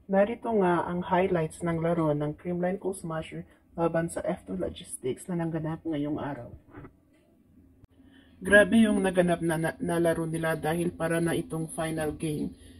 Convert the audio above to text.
Narito nga ang highlights ng laro ng Creamline Coal Smasher laban sa F2 Logistics na naganap ngayong araw. Grabe yung naganap na laro nila dahil para na itong final game.